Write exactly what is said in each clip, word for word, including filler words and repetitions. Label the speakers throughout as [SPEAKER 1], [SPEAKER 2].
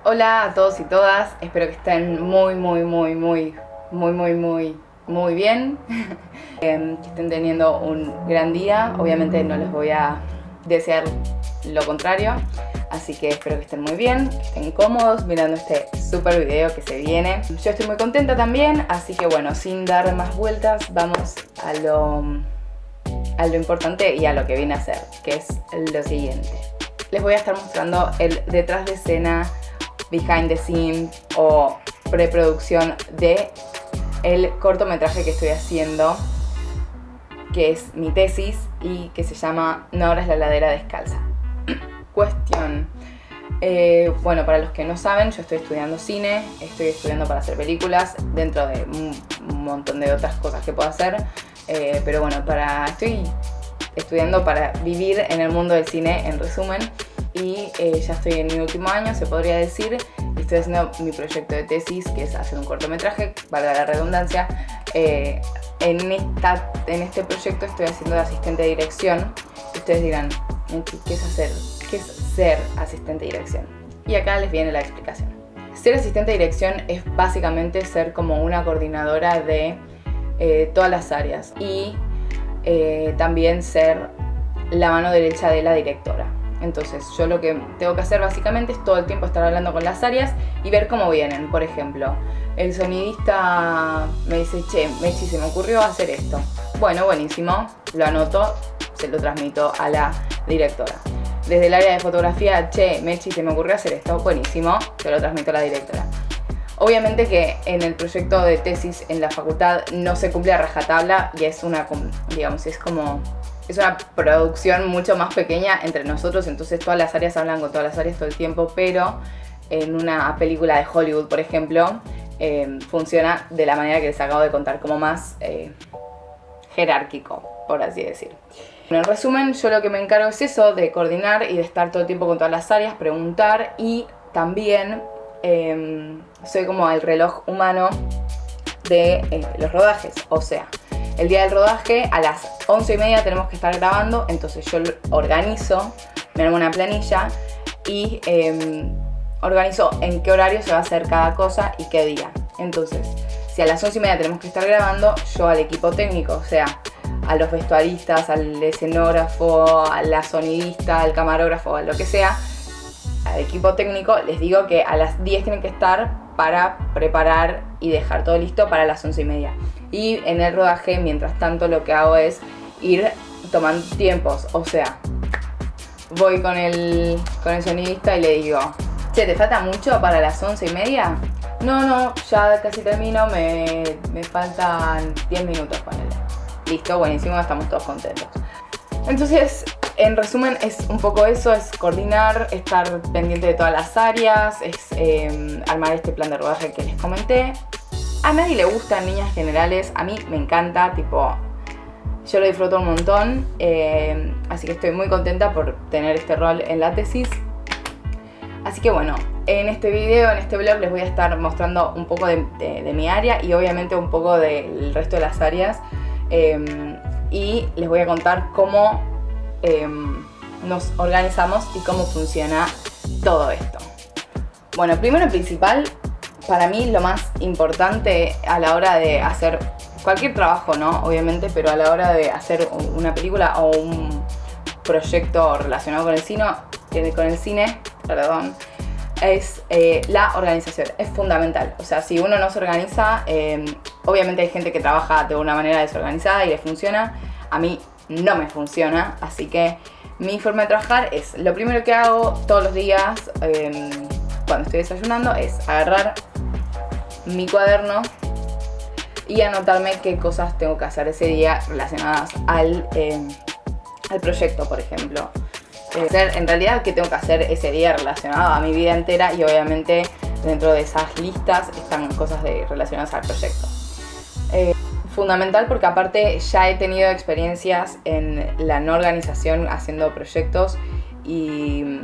[SPEAKER 1] Hola a todos y todas, espero que estén muy, muy, muy, muy, muy, muy, muy, muy bien. eh, que estén teniendo un gran día. Obviamente no les voy a desear lo contrario, así que espero que estén muy bien, que estén cómodos mirando este super video que se viene. Yo estoy muy contenta también, así que bueno, sin dar más vueltas, vamos a lo, a lo importante y a lo que viene a ser, que es lo siguiente. Les voy a estar mostrando el detrás de escena, behind the scene o preproducción de el cortometraje que estoy haciendo, que es mi tesis y que se llama No abras la heladera descalza. Cuestión. Eh, bueno, para los que no saben, yo estoy estudiando cine, estoy estudiando para hacer películas, dentro de un, un montón de otras cosas que puedo hacer. Eh, pero bueno, para, estoy estudiando para vivir en el mundo del cine, en resumen. Y eh, ya estoy en mi último año, se podría decir, y estoy haciendo mi proyecto de tesis, que es hacer un cortometraje, valga la redundancia. Eh, en, esta, en este proyecto estoy haciendo de asistente de dirección. Y ustedes dirán, ¿qué es hacer? ¿Qué es ser asistente de dirección? Y acá les viene la explicación. Ser asistente de dirección es básicamente ser como una coordinadora de eh, todas las áreas y eh, también ser la mano derecha de la directora. Entonces yo lo que tengo que hacer básicamente es todo el tiempo estar hablando con las áreas y ver cómo vienen. Por ejemplo, el sonidista me dice, che, Mechi, se me ocurrió hacer esto. Bueno, buenísimo, lo anoto, se lo transmito a la directora. Desde el área de fotografía, che, Mechi, se me ocurrió hacer esto. Buenísimo, se lo transmito a la directora. Obviamente que en el proyecto de tesis en la facultad no se cumple a rajatabla y es una, digamos, es como... Es una producción mucho más pequeña entre nosotros, entonces todas las áreas hablan con todas las áreas todo el tiempo, pero en una película de Hollywood, por ejemplo, eh, funciona de la manera que les acabo de contar, como más eh, jerárquico, por así decir. Bueno, en resumen, yo lo que me encargo es eso, de coordinar y de estar todo el tiempo con todas las áreas, preguntar, y también eh, soy como el reloj humano de eh, los rodajes, o sea... El día del rodaje a las once y media tenemos que estar grabando, entonces yo organizo, me armo una planilla y eh, organizo en qué horario se va a hacer cada cosa y qué día. Entonces, si a las once y media tenemos que estar grabando, yo al equipo técnico, o sea, a los vestuaristas, al escenógrafo, a la sonidista, al camarógrafo, a lo que sea, al equipo técnico les digo que a las diez tienen que estar para preparar y dejar todo listo para las once y media. Y en el rodaje, mientras tanto, lo que hago es ir tomando tiempos. O sea, voy con el, con el sonidista y le digo, che, ¿te falta mucho para las once y media? No, no, ya casi termino, me, me faltan diez minutos con él. Listo, buenísimo, estamos todos contentos. Entonces, en resumen, es un poco eso, es coordinar, estar pendiente de todas las áreas, es eh, armar este plan de rodaje que les comenté. A nadie le gustan líneas generales, a mí me encanta, tipo, yo lo disfruto un montón, eh, así que estoy muy contenta por tener este rol en la tesis. Así que bueno, en este video, en este vlog les voy a estar mostrando un poco de, de, de mi área y obviamente un poco del resto de las áreas, eh, y les voy a contar cómo eh, nos organizamos y cómo funciona todo esto. Bueno, primero y principal, para mí lo más importante a la hora de hacer cualquier trabajo, ¿no? Obviamente, pero a la hora de hacer una película o un proyecto relacionado con el cine, con el cine, perdón, es eh, la organización, es fundamental. O sea, si uno no se organiza, eh, obviamente hay gente que trabaja de una manera desorganizada y le funciona. A mí no me funciona, así que mi forma de trabajar es, lo primero que hago todos los días eh, cuando estoy desayunando es agarrar mi cuaderno y anotarme qué cosas tengo que hacer ese día relacionadas al, eh, al proyecto, por ejemplo. Eh, en realidad, qué tengo que hacer ese día relacionado a mi vida entera, y obviamente dentro de esas listas están cosas de, relacionadas al proyecto. Eh, fundamental porque aparte ya he tenido experiencias en la no organización haciendo proyectos y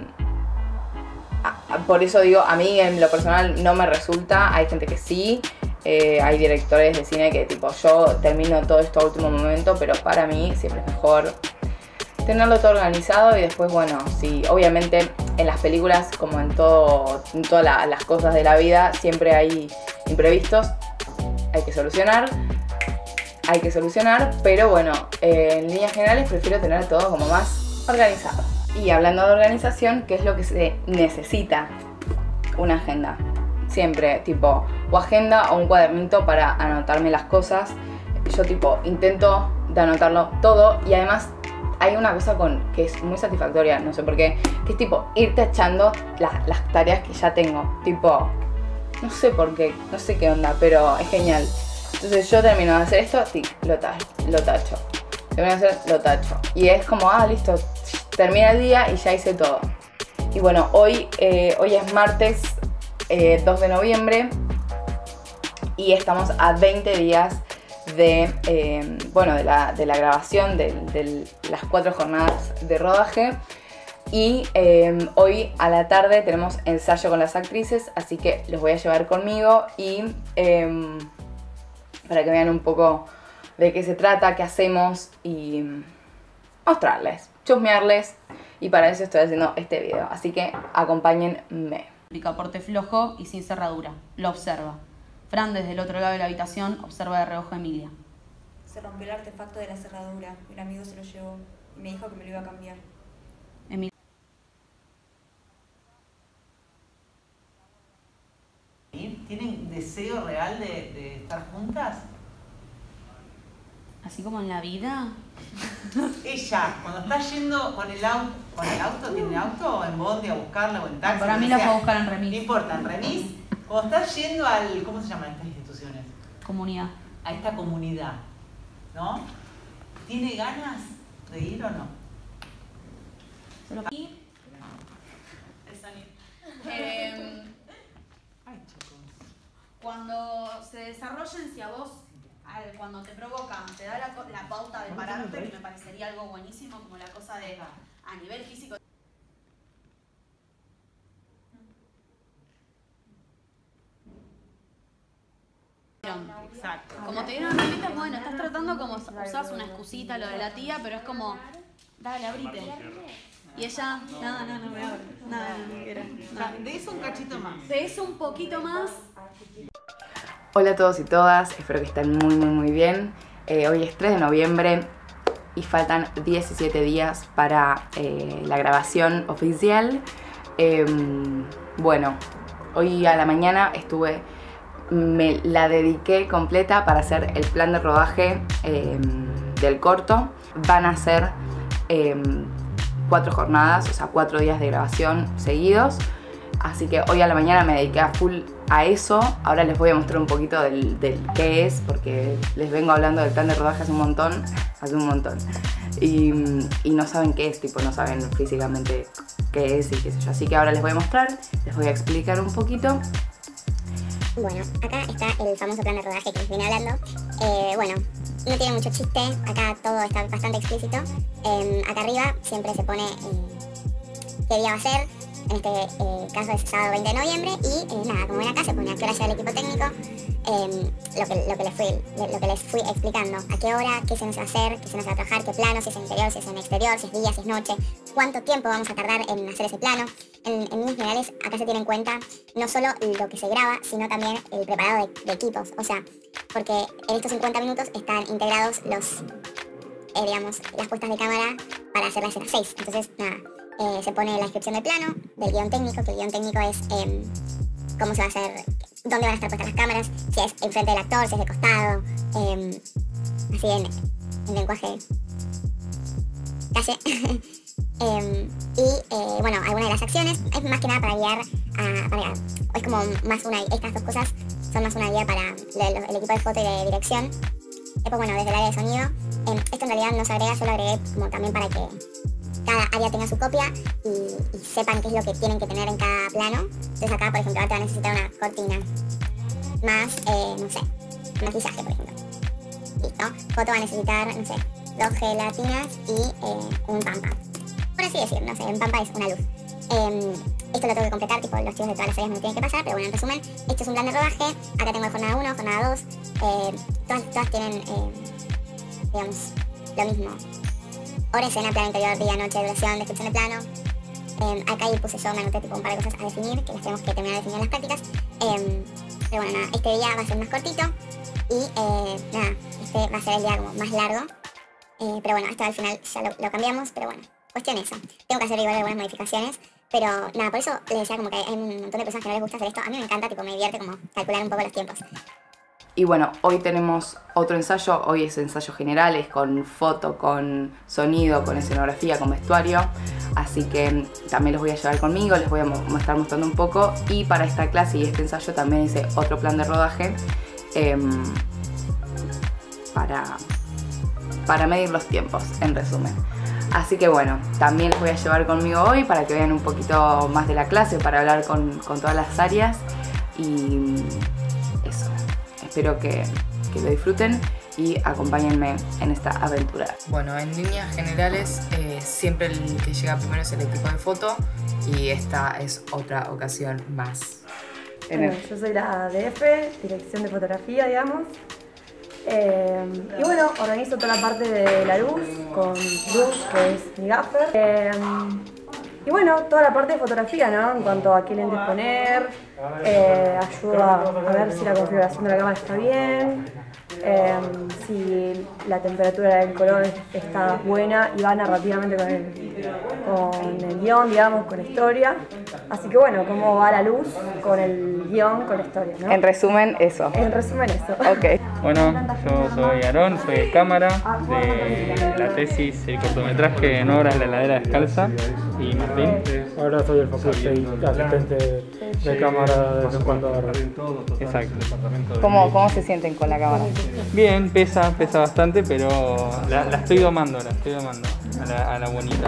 [SPEAKER 1] por eso digo, a mí en lo personal no me resulta. Hay gente que sí, eh, hay directores de cine que tipo yo termino todo esto a último momento, pero para mí siempre es mejor tenerlo todo organizado y después, bueno, sí, obviamente en las películas, como en, todo, en todas la, las cosas de la vida, siempre hay imprevistos, hay que solucionar, hay que solucionar, pero bueno, eh, en líneas generales prefiero tener todo como más organizado. Y hablando de organización, ¿qué es lo que se necesita? Una agenda. Siempre, tipo, o agenda o un cuadernito para anotarme las cosas. Yo, tipo, intento de anotarlo todo y además hay una cosa con que es muy satisfactoria, no sé por qué, que es tipo ir tachando las, las tareas que ya tengo. Tipo, no sé por qué, no sé qué onda, pero es genial. Entonces yo termino de hacer esto, sí, lo tacho, lo tacho. Termino de hacer, lo tacho. Y es como, ah, listo, termina el día y ya hice todo. Y bueno, hoy, eh, hoy es martes eh, dos de noviembre y estamos a veinte días de, eh, bueno, de, la, de la grabación de, de las cuatro jornadas de rodaje. Y eh, hoy a la tarde tenemos ensayo con las actrices, así que los voy a llevar conmigo y eh, para que vean un poco de qué se trata, qué hacemos y mostrarles, chusmearles, y para eso estoy haciendo este video, así que acompáñenme.
[SPEAKER 2] Picaporte flojo y sin cerradura. Lo observa. Fran, desde el otro lado de la habitación, observa de reojo a Emilia.
[SPEAKER 3] Se rompió el artefacto de la cerradura. Un amigo se lo llevó y me dijo que me lo iba a cambiar.
[SPEAKER 2] Emilia.
[SPEAKER 4] ¿Tienen deseo real de, de estar juntas?
[SPEAKER 2] Así como en la vida.
[SPEAKER 4] Ella, cuando está yendo con el auto, con el auto, ¿tiene auto o en bondi a buscarla o en taxi?
[SPEAKER 2] Para mí la puedo buscar en remis.
[SPEAKER 4] No importa, en remis. Cuando estás yendo al, ¿cómo se llaman estas instituciones?
[SPEAKER 2] Comunidad.
[SPEAKER 4] A esta comunidad, ¿no? ¿Tiene ganas de ir o no?
[SPEAKER 2] Solo aquí. Eh,
[SPEAKER 4] Ay, chicos.
[SPEAKER 2] cuando se desarrollen, si a vos, al, cuando te provoca, te da la, la pauta de pararte, que me parecería algo buenísimo, como la cosa de, a nivel físico.
[SPEAKER 4] Exacto.
[SPEAKER 2] Como te dieron remitas, bueno, estás tratando como usás una excusita, lo de la tía, pero es como, dale, abrite. Y ella, no, no, no me abre, nada, no quiero. No.
[SPEAKER 4] De eso un cachito más.
[SPEAKER 2] De eso un poquito más.
[SPEAKER 1] Hola a todos y todas, espero que estén muy muy muy bien. Eh, hoy es tres de noviembre y faltan diecisiete días para eh, la grabación oficial. Eh, bueno, hoy a la mañana estuve, me la dediqué completa para hacer el plan de rodaje eh, del corto. Van a ser eh, cuatro jornadas, o sea, cuatro días de grabación seguidos. Así que hoy a la mañana me dediqué a full a eso. Ahora les voy a mostrar un poquito del, del qué es, porque les vengo hablando del plan de rodaje hace un montón, hace un montón. Y, y no saben qué es, tipo, no saben físicamente qué es y qué sé yo. Así que ahora les voy a mostrar, les voy a explicar un poquito.
[SPEAKER 5] Bueno, acá está el famoso plan de rodaje que les vine hablando. Eh, bueno, no tiene mucho chiste, acá todo está bastante explícito. Eh, acá arriba siempre se pone eh, qué día va a ser. En este eh, caso es sábado veinte de noviembre y eh, nada, como ven acá se pone a qué hora llega el equipo técnico, eh, lo, que, lo, que les fui, lo que les fui explicando, a qué hora, qué se nos va a hacer, qué se nos va a trabajar, qué plano, si es en interior, si es en exterior, si es día, si es noche, cuánto tiempo vamos a tardar en hacer ese plano. En, en líneas generales acá se tiene en cuenta no solo lo que se graba, sino también el preparado de, de equipos, o sea, porque en estos cincuenta minutos están integrados los, eh, digamos, las puestas de cámara para hacer la escena seis, entonces nada. Eh, se pone la descripción del plano, del guión técnico, que el guión técnico es eh, cómo se va a hacer, dónde van a estar puestas las cámaras, si es enfrente del actor, si es de costado, eh, así en, en lenguaje calle. eh, y eh, bueno, algunas de las acciones es más que nada para guiar, a, para, es como más una, estas dos cosas son más una guía para el, el equipo de foto y de dirección. Después bueno, desde el área de sonido, eh, esto en realidad no se agrega, yo lo agregué como también para que cada área tenga su copia y, y sepan qué es lo que tienen que tener en cada plano. Entonces acá, por ejemplo, ahora te va a necesitar una cortina más, eh, no sé, maquillaje, por ejemplo. Listo. Foto va a necesitar, no sé, dos gelatinas y eh, un pampa. Por así decir, no sé, un pampa es una luz. Eh, esto lo tengo que completar, tipo los chicos de todas las áreas me lo tienen que pasar, pero bueno, en resumen, este es un plan de rodaje. Acá tengo jornada uno, jornada dos. Eh, todas, todas tienen, eh, digamos, lo mismo. Hora, escena, plano interior, día, noche, duración, descripción de plano. Eh, acá ahí puse yo, me anoté tipo un par de cosas a definir, que las tenemos que terminar de definir en las prácticas. Eh, pero bueno, nada, este día va a ser más cortito y eh, nada, este va a ser el día como más largo. Eh, pero bueno, esto al final ya lo, lo cambiamos, pero bueno, cuestión eso. Tengo que hacer igual algunas modificaciones, pero nada, por eso les decía como que hay un montón de personas que no les gusta hacer esto. A mí me encanta, tipo me divierte como calcular un poco los tiempos.
[SPEAKER 1] Y bueno, hoy tenemos otro ensayo, hoy es ensayos generales con foto, con sonido, con escenografía, con vestuario. Así que también los voy a llevar conmigo, les voy a mo- estar mostrando un poco. Y para esta clase y este ensayo también hice otro plan de rodaje eh, para, para medir los tiempos, en resumen. Así que bueno, también los voy a llevar conmigo hoy para que vean un poquito más de la clase, para hablar con, con todas las áreas. Y eso. Espero que, que lo disfruten y acompáñenme en esta aventura. Bueno, en líneas generales, eh, siempre el que llega primero es el equipo de foto y esta es otra ocasión más.
[SPEAKER 6] Bueno, yo soy la D F, dirección de fotografía, digamos. Eh, y bueno, organizo toda la parte de la luz con Luz, que es mi gaffer. Eh, Y bueno, toda la parte de fotografía, ¿no? En cuanto a qué lentes poner, eh, ayuda a ver si la configuración de la cámara está bien, eh, si la temperatura del color está buena y va narrativamente con el, con el guión, digamos, con la historia. Así que bueno, cómo va la luz con el guión, con la historia, ¿no?
[SPEAKER 1] En resumen, eso.
[SPEAKER 6] En resumen, eso.
[SPEAKER 1] Ok.
[SPEAKER 7] Bueno, yo soy Aarón, soy de cámara, de la tesis, el cortometraje en Obras de la Heladera Descalza. Y Martín.
[SPEAKER 8] Ahora soy el focal y asistente de cámara de vez en cuando.
[SPEAKER 7] Exacto.
[SPEAKER 1] ¿Cómo, ¿Cómo se sienten con la cámara?
[SPEAKER 7] Bien, pesa, pesa bastante, pero la, la estoy domando, la estoy domando a la, a la bonita.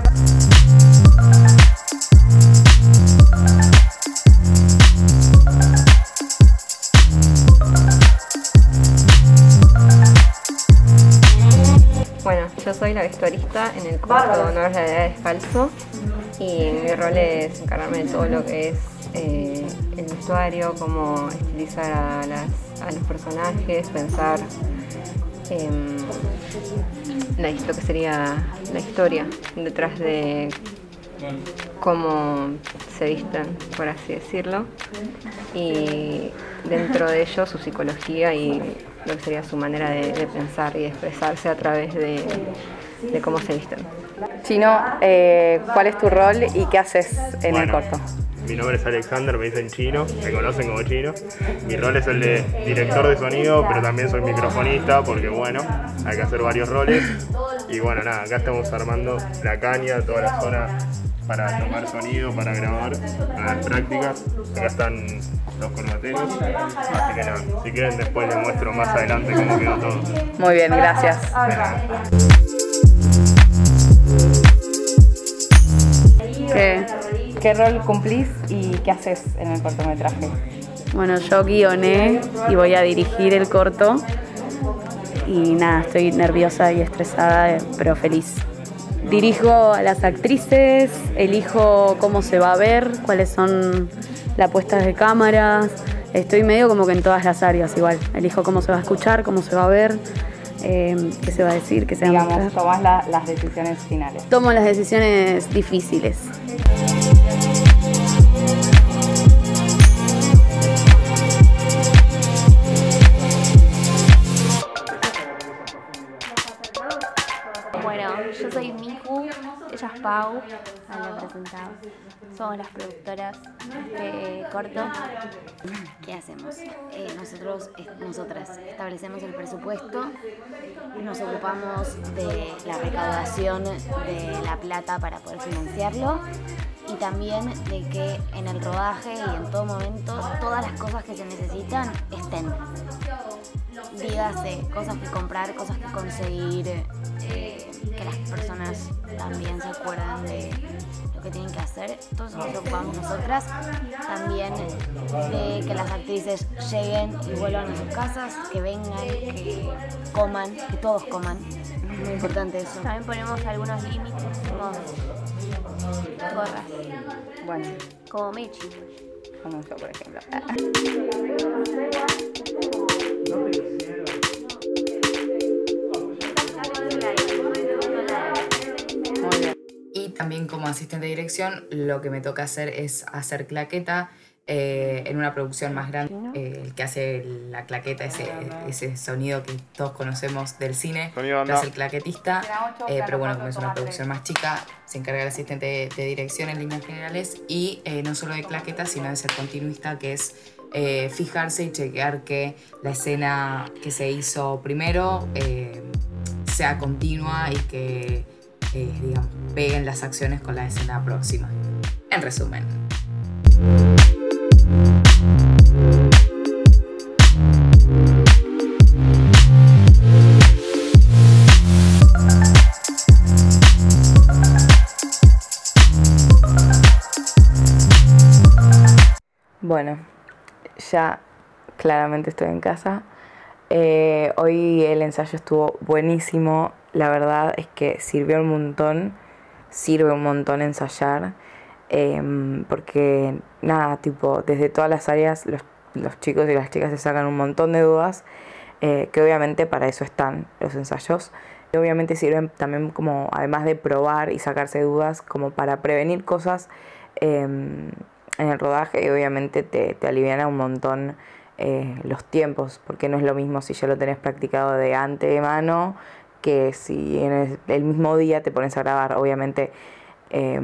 [SPEAKER 9] Bueno, yo soy la vestuarista en el corto No es la Heladera Descalzo y mi rol es encargarme de todo lo que es eh, el vestuario, cómo estilizar a, las, a los personajes, pensar en la, lo que sería la historia detrás de cómo se visten, por así decirlo, y dentro de ello su psicología y lo que sería su manera de, de pensar y de expresarse a través de, de cómo se visten.
[SPEAKER 1] Chino, eh, ¿cuál es tu rol y qué haces en
[SPEAKER 10] bueno,
[SPEAKER 1] el corto?
[SPEAKER 10] Mi nombre es Alexander, me dicen Chino, me conocen como Chino. Mi rol es el de director de sonido, pero también soy microfonista porque bueno, hay que hacer varios roles. Y bueno, nada, acá estamos armando la caña, toda la zona para tomar sonido, para grabar, para las prácticas. Acá están los corbateros, así que nada, si quieren después les muestro más adelante cómo quedó todo.
[SPEAKER 1] Muy bien, gracias. ¿Qué, ¿Qué rol cumplís y qué haces en el cortometraje?
[SPEAKER 11] Bueno, yo guioné y voy a dirigir el corto y nada, estoy nerviosa y estresada, pero feliz. Dirijo a las actrices, elijo cómo se va a ver, cuáles son las puestas de cámaras. Estoy medio como que en todas las áreas igual. Elijo cómo se va a escuchar, cómo se va a ver, eh, qué se va a decir, qué se va a mostrar.
[SPEAKER 1] Digamos, tomás la, las decisiones finales.
[SPEAKER 11] Tomo las decisiones difíciles.
[SPEAKER 12] Bueno, yo soy Miku, ella es Pau, ya la he presentado. Somos las productoras de este corto.
[SPEAKER 13] ¿Qué hacemos? Eh, nosotros, eh, nosotras establecemos el presupuesto, nos ocupamos de la recaudación de la plata para poder financiarlo y también de que en el rodaje y en todo momento todas las cosas que se necesitan estén. Dígase, cosas que comprar, cosas que conseguir, eh, que las personas también se acuerdan de lo que tienen que hacer. Todo eso nos ocupamos nosotras. También de que las actrices lleguen y vuelvan a sus casas, que vengan, que coman, que todos coman. Es muy importante eso.
[SPEAKER 12] También ponemos algunos límites con gorras.
[SPEAKER 1] Bueno,
[SPEAKER 12] como Mechi.
[SPEAKER 1] Como yo, por ejemplo. Muy bien. Y también como asistente de dirección lo que me toca hacer es hacer claqueta eh, en una producción más grande. Eh, el que hace la claqueta, ese, ese sonido que todos conocemos del cine, lo hace el claquetista. Eh, pero bueno, como es una producción más chica, se encarga el asistente de, de dirección en líneas generales. Y eh, no solo de claqueta, sino de ser continuista, que es eh, fijarse y chequear que la escena que se hizo primero eh, sea continua y que eh, digamos, peguen las acciones con la escena próxima. En resumen. Bueno, ya claramente estoy en casa. Eh, hoy el ensayo estuvo buenísimo. La verdad es que sirvió un montón. Sirve un montón ensayar. Eh, porque nada, tipo, desde todas las áreas los, los chicos y las chicas se sacan un montón de dudas. Eh, que obviamente para eso están los ensayos. Y obviamente sirven también como, además de probar y sacarse dudas, como para prevenir cosas eh, en el rodaje. Y obviamente te, te aliviana un montón eh, los tiempos, porque no es lo mismo si ya lo tenés practicado de antemano que si en el, el mismo día te pones a grabar. Obviamente eh,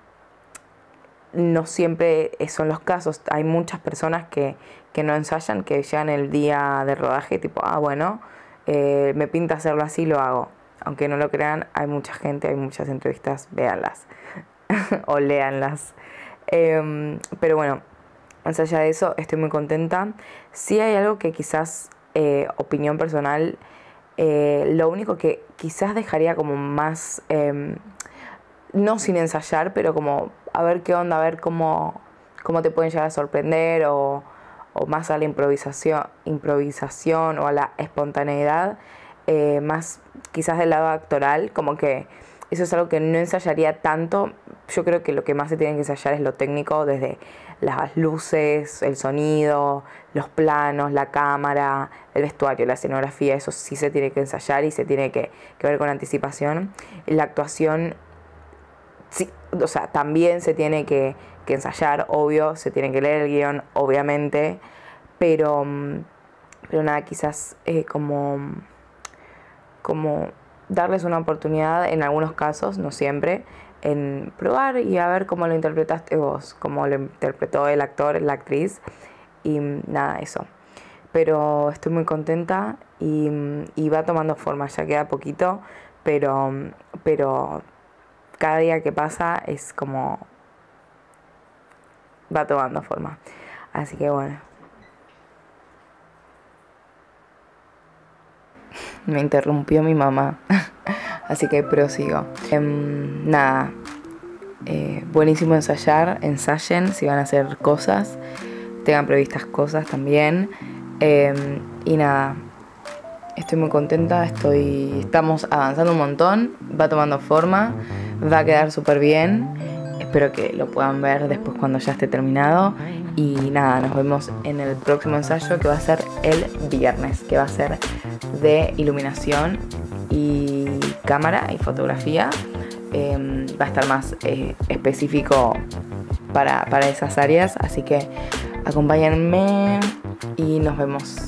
[SPEAKER 1] no siempre son los casos. Hay muchas personas que, que no ensayan, que llegan el día de rodaje tipo, ah bueno, eh, me pinta hacerlo así, lo hago. Aunque no lo crean, hay mucha gente, hay muchas entrevistas, véanlas o léanlas. Eh, pero bueno, más allá de eso, estoy muy contenta. Sí hay algo que quizás, eh, opinión personal, eh, lo único que quizás dejaría como más, eh, no sin ensayar, pero como a ver qué onda, a ver cómo, cómo te pueden llegar a sorprender o, o más a la improvisación, improvisación o a la espontaneidad, eh, más quizás del lado actoral, como que eso es algo que no ensayaría tanto. Yo creo que lo que más se tiene que ensayar es lo técnico, desde las luces, el sonido, los planos, la cámara, el vestuario, la escenografía. Eso sí se tiene que ensayar y se tiene que, que ver con anticipación. La actuación, sí, o sea, también se tiene que, que ensayar, obvio, se tiene que leer el guión, obviamente, pero, pero nada, quizás eh, como, como darles una oportunidad en algunos casos, no siempre, en probar y a ver cómo lo interpretaste vos, cómo lo interpretó el actor, la actriz, y nada, eso. Pero estoy muy contenta y, y va tomando forma, ya queda poquito, pero, pero cada día que pasa es como va tomando forma. Así que bueno. Me interrumpió mi mamá, así que prosigo. Eh, nada, eh, buenísimo ensayar, ensayen si van a hacer cosas, tengan previstas cosas también. Eh, y nada, estoy muy contenta, estoy, estamos avanzando un montón, va tomando forma, va a quedar súper bien. Espero que lo puedan ver después cuando ya esté terminado. Y nada, nos vemos en el próximo ensayo, que va a ser el viernes, que va a ser de iluminación y cámara y fotografía. Eh, va a estar más eh, específico para, para esas áreas, así que acompáñenme y nos vemos.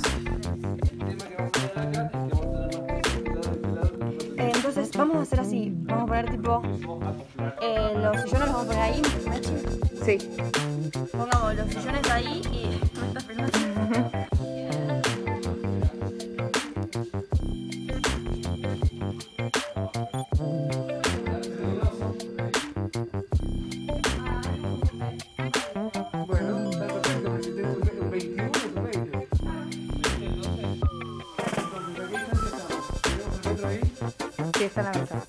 [SPEAKER 3] Eh, entonces vamos a hacer así, vamos a poner tipo, eh, los sillones los vamos a poner ahí, ¿Mechi?
[SPEAKER 1] Sí.
[SPEAKER 3] Pongamos los sillones ahí y estas personas.
[SPEAKER 1] Sí, está en la ventana.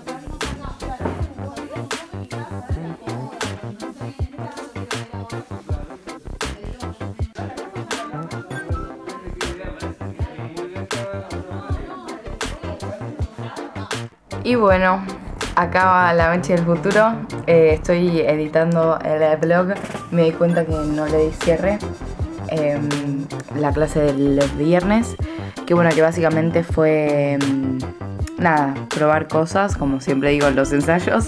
[SPEAKER 1] Y bueno, acá va la Mechi del futuro. Eh, estoy editando el blog. Me di cuenta que no le di cierre. Eh, la clase del viernes. Que bueno, que básicamente fue... nada, probar cosas, como siempre digo en los ensayos.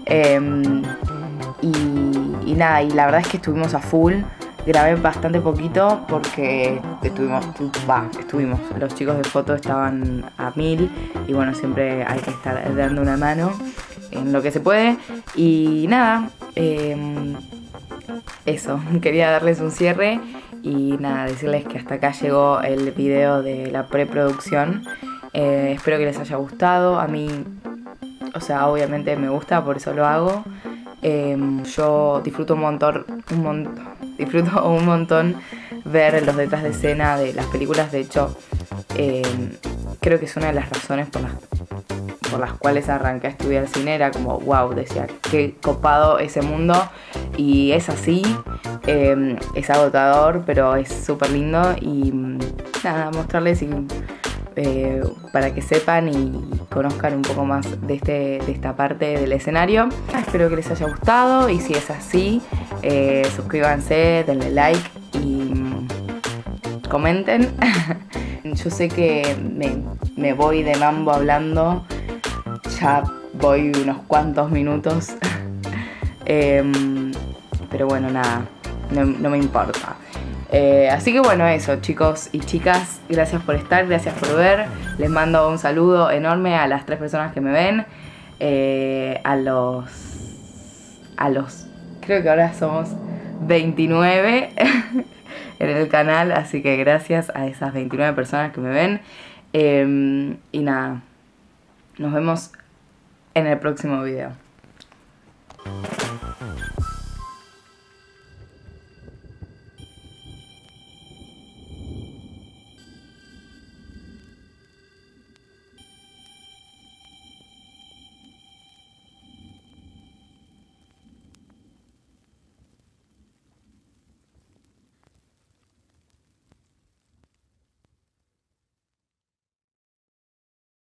[SPEAKER 1] Eh, y, y nada, y la verdad es que estuvimos a full. Grabé bastante poquito porque estuvimos, va, estuvimos, los chicos de foto estaban a mil y bueno, siempre hay que estar dando una mano en lo que se puede. Y nada, eh, eso, quería darles un cierre y nada, decirles que hasta acá llegó el video de la preproducción. Eh, espero que les haya gustado. A mí, o sea, obviamente me gusta, por eso lo hago. Eh, yo disfruto un montón, un montón, disfruto un montón ver los detrás de escena de las películas. De hecho, eh, creo que es una de las razones por las, por las cuales arranqué a estudiar cine. Era como, wow, decía, qué copado ese mundo. Y es así, eh, es agotador, pero es súper lindo. Y nada, mostrarles y... Eh, para que sepan y conozcan un poco más de, este, de esta parte del escenario. Espero que les haya gustado y si es así, eh, suscríbanse, denle like y comenten. Yo sé que me, me voy de mambo hablando, ya voy unos cuantos minutos, eh, pero bueno, nada, no, no me importa. Eh, así que bueno, eso, chicos y chicas, gracias por estar, gracias por ver. Les mando un saludo enorme a las tres personas que me ven, eh, a los a los creo que ahora somos veintinueve en el canal, así que gracias a esas veintinueve personas que me ven, eh, y nada, nos vemos en el próximo video.